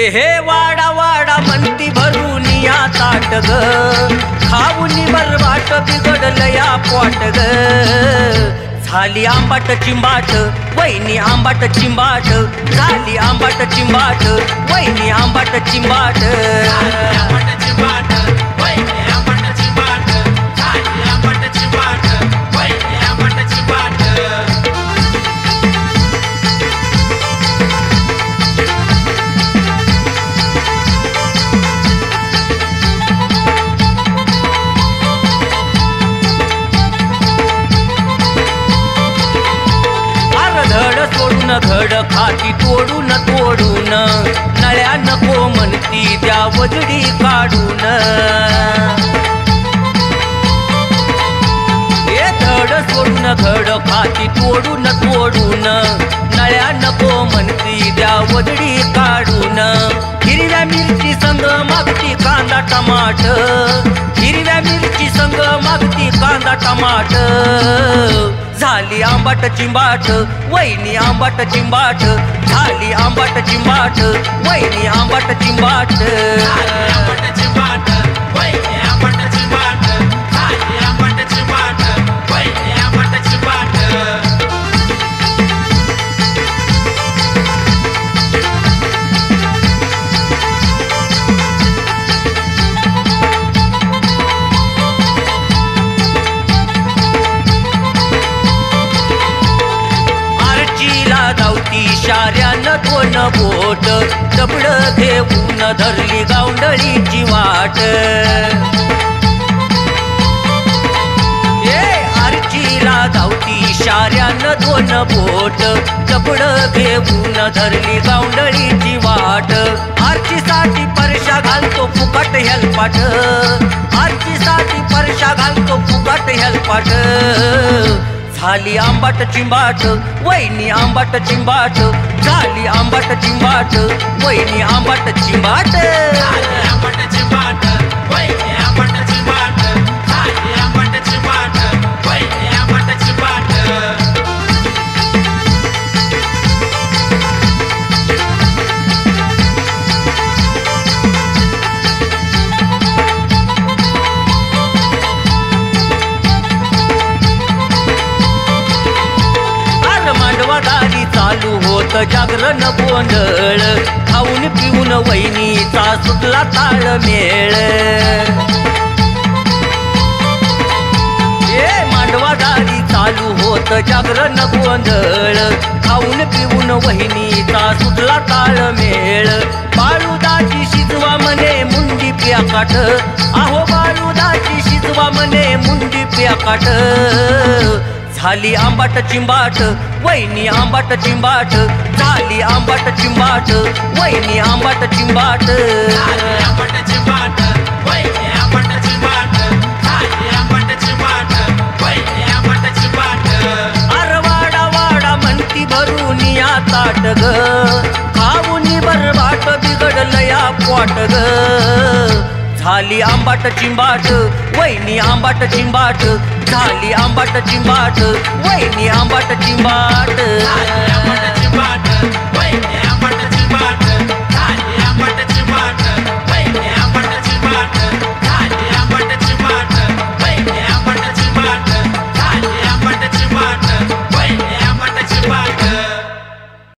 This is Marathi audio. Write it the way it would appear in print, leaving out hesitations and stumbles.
हे वाडा वाडा म्हणती भरून या ताट ग, खाऊन बरबाट बिघडलं या पोट ग. झाली आंबाट चिंबाट वहिनी आंबाट चिंबाट, झाली आंबाट चिंबाट वहिनी आंबाट चिंबाट. घड खाती तोडून तोडून, नळ्या नको म्हणती त्या वजडी काढून. हे धड सोडून घड खाती तोडून तोडून, नळ्या नको म्हणती त्या वजडी काढून. हिरव्या मिरची संग मागती कांदा टमाट, हिरव्या मिरची संग मागती कांदा टमाट. झाली आंबाट चिंबाट वहिनी आंबाट चिंबाट, झाली आंबाट चिंबाट वहिनी आंबाट चिंबाट. इशाऱ्यानं दोन बोट दबड घेऊन धरली गावंडळीची वाट. आरचीला धावती इशाऱ्यानं दोन बोट दबड घेऊन धरली गावंडळीची वाट. आरचीसाठी परशा घालतो फुकट हेलपाट, आरचीसाठी परशा घालतो फुकट हेलपाट. झाली आंबाट चिंबाट वहिनी आंबाट चिंबाट, झाली आंबाट चिंबाट वहिनी आंबाट चिंबाट. चालू होत जागरण गोंधळ, खाऊन पिऊन वहिनीचा सुटला ताळमेळ. मांडवादारी चालू होत जागरण गोंधळ, खाऊन पिऊन वहिनीचा सुटला ताळमेळ. बाळूदाची शिजवा म्हणे मुंडी प्याकाट, अहो बाळूदाची शिजवा म्हणे मुंडी प्याकाट. झाली आंबाट चिंबाट वहिनी आंबाट चिंबाट, झाली आंबाट चिंबाट वहिनी आंबाट चिंबाट. अरे वाडा वाडा म्हणती भरून या ताट ग, खाऊन बरबाट बिघडलं या पोट ग. झाली आंबाट चिंबाट वहिनी आंबाट चिंबाट, झाली आंबाट चिंबाट वहिनी आंबाट चिंबाट.